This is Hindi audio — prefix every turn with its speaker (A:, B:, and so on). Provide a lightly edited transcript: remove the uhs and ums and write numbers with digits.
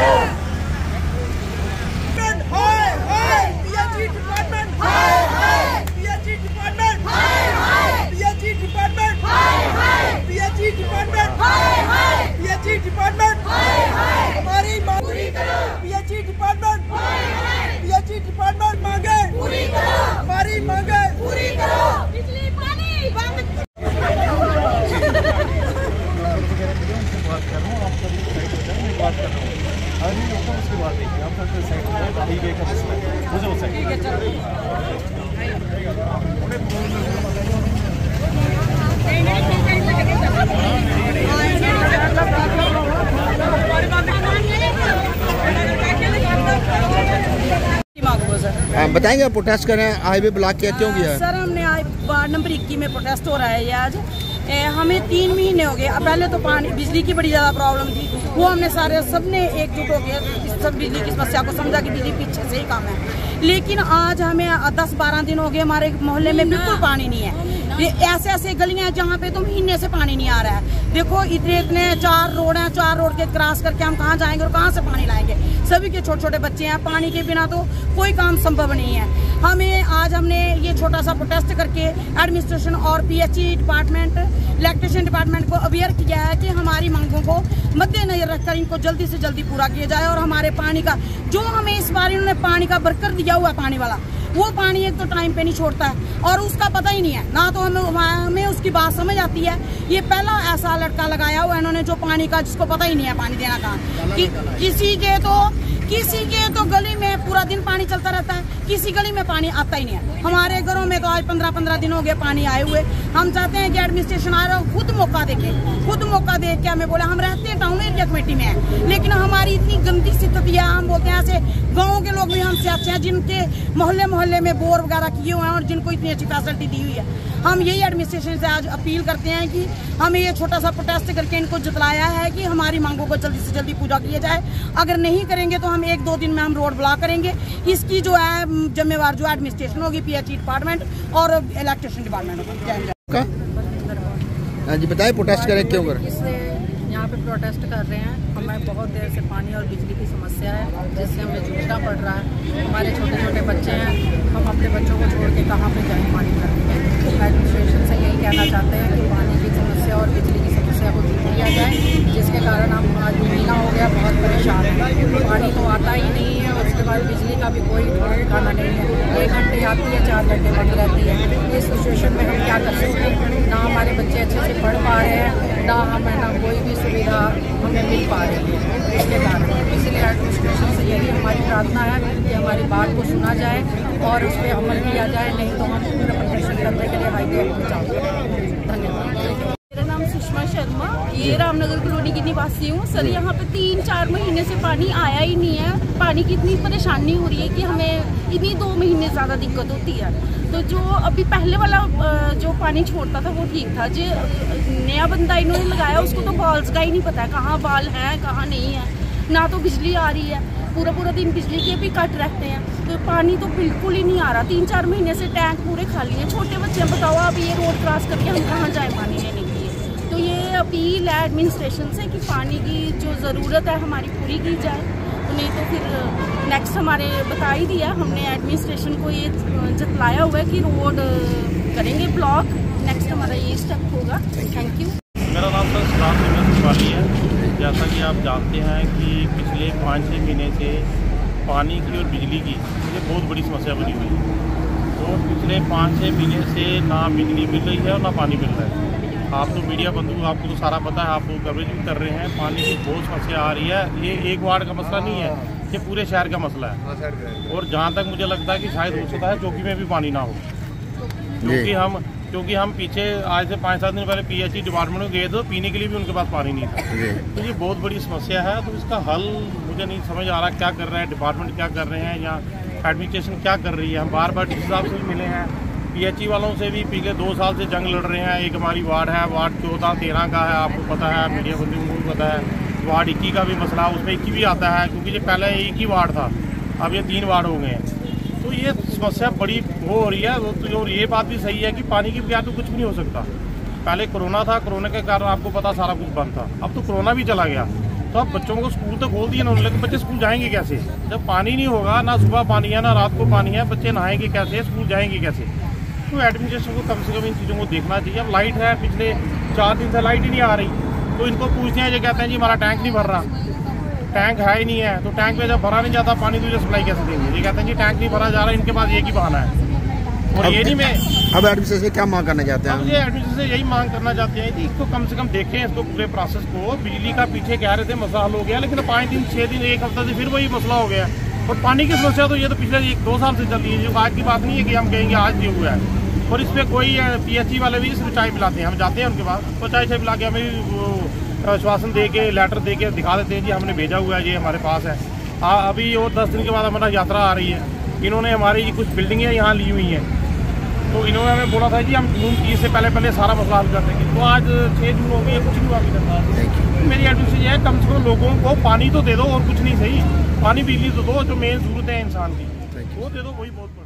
A: बताएंगे प्रोटेस्ट कर रहे हैं, हाईवे ब्लॉक किया, क्यों किया?
B: सर हमने वार्ड नंबर 21 में प्रोटेस्ट हो रहा है ये आज। हमें 3 महीने हो गए। पहले तो पानी बिजली की बड़ी ज़्यादा प्रॉब्लम थी, वो हमने सबने एकजुट हो गया सब बिजली की समस्या को समझा कि बिजली पीछे से ही काम है। लेकिन आज हमें 10-12 दिन हो गए, हमारे मोहल्ले में बिल्कुल पानी नहीं है। ये ऐसे गलियां हैं जहाँ पे तो महीने से पानी नहीं आ रहा है। देखो इतने 4 रोड हैं, 4 रोड के क्रॉस करके हम कहाँ जाएंगे और कहाँ से पानी लाएंगे? सभी के छोटे बच्चे हैं, पानी के बिना तो कोई काम संभव नहीं है। हमने ये छोटा सा प्रोटेस्ट करके एडमिनिस्ट्रेशन और पीएचई डिपार्टमेंट, इलेक्ट्रिशियन डिपार्टमेंट को अवेयर किया है कि हमारी मांगों को मद्देनजर रखकर इनको जल्दी से जल्दी पूरा किया जाए और हमारे पानी का जो हमें इस बार इन्होंने पानी का बरकर दिया हुआ है पानी वाला, वो पानी एक तो टाइम पे नहीं छोड़ता है और उसका पता ही नहीं है ना, तो हमें उसकी बात समझ आती है। ये पहला ऐसा लटका लगाया हुआ है इन्होंने जो पानी का, जिसको पता ही नहीं है पानी देना कहाँ। किसी के तो गली में पूरा दिन पानी चलता रहता है, किसी गली में पानी आता ही नहीं है। हमारे घरों में तो आज 15-15 दिन हो गए पानी आए हुए। हम चाहते हैं कि एडमिनिस्ट्रेशन आ रहा हो, खुद मौका देख के हमें बोले। हम रहते हैं टाउन एरिया कमेटी में है, लेकिन हमारी इतनी गंदी स्थिति है। हम बोलते हैं ऐसे गाँव के लोग भी हमसे अच्छे हैं जिनके मोहल्ले में बोर वगैरह किए हुए हैं और जिनको इतनी अच्छी फैसिलिटी दी हुई है। हम यही एडमिनिस्ट्रेशन से आज अपील करते हैं कि हमें ये छोटा सा प्रोटेस्ट करके इनको जतलाया है कि हमारी मांगों को जल्दी से जल्दी पूरा किया जाए। अगर नहीं करेंगे तो हम 1-2 दिन में हम रोड ब्लॉक करेंगे। इसकी जो है जिम्मेवार जो एडमिनिस्ट्रेशन होगी, पीएचई डिपार्टमेंट और इलेक्ट्रिशियन डिपार्टमेंट होगा।
A: हाँ जी बताइए, प्रोटेस्ट करें, क्यों करें?
C: यहाँ पे प्रोटेस्ट कर रहे हैं। हमें बहुत देर से पानी और बिजली की समस्या है जिससे हमें जूझना पड़ रहा है। हमारे छोटे बच्चे हैं, हम अपने बच्चों को छोड़ के कहाँ पे जाएं पानी करने। एडमिनिस्ट्रेशन से यही कहना चाहते हैं कि पानी की समस्या और बिजली की समस्या को दूर किया जाए, जिसके कारण हम आज महीना हो गया बहुत परेशान हैं। पानी तो आता ही नहीं है और उसके बाद बिजली का भी कोई ठिकाना नहीं है। 1 घंटे आती है, 4 घंटे बंद रहती है। इस सिचुएशन में हम क्या कर सकते हैं? ना हमारे बच्चे अच्छे से पढ़ पा रहे हैं, ना कोई भी सुविधा हमें मिल पा रही है इसके कारण। इसलिए एडमिनिस्ट्रेशन से यही हमारी प्रार्थना है कि हमारी बात को सुना जाए और उस पर अमल किया जाए, नहीं तो हम पूरा प्रदर्शन करने के लिए हाईवे पर जाएंगे। धन्यवाद।
D: मेरा नाम सुषमा शर्मा, ये रामनगर कॉलोनी की निवासी हूँ। सर यहाँ पे 3-4 महीने से पानी आया ही नहीं है। पानी की इतनी परेशानी हो रही है कि हमें इन्हीं 2 महीने ज़्यादा दिक्कत होती है। तो जो अभी पहले वाला जो पानी छोड़ता था वो ठीक था। जो नया बंदा इन्होंने लगाया उसको तो बॉल्स का ही नहीं पता है कहाँ बाल हैं कहाँ नहीं है। ना तो बिजली आ रही है, पूरा दिन बिजली के भी कट रहते हैं, तो पानी तो बिल्कुल ही नहीं आ रहा। 3-4 महीने से टैंक पूरे खाली है। छोटे बच्चे बताओ अब ये रोड क्रॉस करके हम कहाँ जाए पानी लेने के लिए? तो ये अपील है एडमिनिस्ट्रेशन से कि पानी की जो ज़रूरत है हमारी पूरी की जाए, तो नहीं तो फिर नेक्स्ट हमारे बता ही दिया हमने एडमिनिस्ट्रेशन को ये जतलाया हुआ है कि रोड करेंगे ब्लॉक। नेक्स्ट हमारा ये स्टेप होगा। Thank you.
E: मेरा नाम सर सुराम है। जैसा कि आप जानते हैं कि पिछले 5-6 महीने से पानी की और बिजली की ये बहुत बड़ी समस्या बनी हुई है। तो पिछले 5-6 महीने से ना बिजली मिल रही है और ना पानी मिल रहा है। आप तो मीडिया बंधु, आपको तो सारा पता है, आप वो कवरेज भी कर रहे हैं। पानी की बहुत समस्या आ रही है। ये एक वार्ड का मसला नहीं है, ये पूरे शहर का मसला है। और जहाँ तक मुझे लगता है कि शायद हो सकता है चौकी में भी पानी ना हो, क्योंकि हम पीछे आज से 5-7 दिन पहले पीएचई डिपार्टमेंट में गए तो पीने के लिए भी उनके पास पानी नहीं था। तो ये बहुत बड़ी समस्या है। तो इसका हल मुझे नहीं समझ आ रहा क्या कर रहा है डिपार्टमेंट, क्या कर रहे हैं या एडमिनिस्ट्रेशन क्या कर रही है। हम बार डीसी साहब से भी मिले हैं, पीएचई वालों से भी पिछले 2 साल से जंग लड़ रहे हैं। एक हमारी वार्ड है, वार्ड 14-13 का है, आपको पता है, मीडिया बंधुओं को भी पता है। वार्ड 21 का भी मसला, उसमें 21 भी आता है क्योंकि ये पहले एक ही वार्ड था, अब ये 3 वार्ड हो गए हैं। तो ये समस्या बड़ी हो रही है। और ये बात भी सही है कि पानी के बगैर तो कुछ भी नहीं हो सकता। पहले कोरोना था, कोरोना के कारण आपको पता सारा कुछ बंद था। अब तो कोरोना भी चला गया, तो अब बच्चों को स्कूल तो खोल दिया उन्होंने, लेकिन बच्चे स्कूल जाएंगे कैसे जब पानी नहीं होगा? ना सुबह पानी है ना रात को पानी है, बच्चे नहाएंगे कैसे, स्कूल जाएंगे कैसे? तो एडमिनिस्ट्रेशन को कम से कम इन चीज़ों को देखना चाहिए। अब लाइट है, पिछले 4 दिन से लाइट ही नहीं आ रही, तो इनको पूछते हैं, ये कहते हैं जी हमारा टैंक नहीं भर रहा। टैंक है ही नहीं है, तो टैंक में जब भरा नहीं जाता पानी तो ये सप्लाई कैसे देंगे? ये कहते हैं जी टैंक नहीं भरा जा रहा, इनके पास एक ही बहाना है। और ये नहीं, मैं
A: अब एडमिनिस्ट्रेशन से क्या मांग करना चाहते हैं?
E: अब ये एडमिनिस्ट्रेशन से यही मांग करना चाहते हैं कि इसको कम से कम देखें, इसको पूरे प्रोसेस को। बिजली का पीछे कह रहे थे मसला हल हो गया, लेकिन 5 दिन 6 दिन 1 हफ्ता से फिर वही मसला हो गया। और पानी की समस्या तो ये तो पिछले 1-2 साल से चल रही है, जो आज की बात नहीं है कि हम कहेंगे आज ये हुआ है। और इस पर कोई PHE वाले भी सिर्फ चाय पिलाते हैं, हम जाते हैं उनके पास तो चाय पिला के हमें आश्वासन दे के लेटर दे के दिखा देते हैं जी हमने भेजा हुआ है, ये हमारे पास है। अभी और 10 दिन के बाद हमारा यात्रा आ रही है, इन्होंने हमारी कुछ बिल्डिंगें यहाँ ली हुई हैं, तो इन्होंने हमें बोला था जी हम जून 30 से पहले सारा मसला हल कर देंगे। तो आज 6 जून हो गई, कुछ नहीं हुआ अभी तक। तो मेरी एडमिशन ये है, कम से कम लोगों को पानी तो दे दो, और कुछ नहीं सही, पानी बिजली तो दो, जो मेन जरूरत है इंसान की वो दे दो, वही बहुत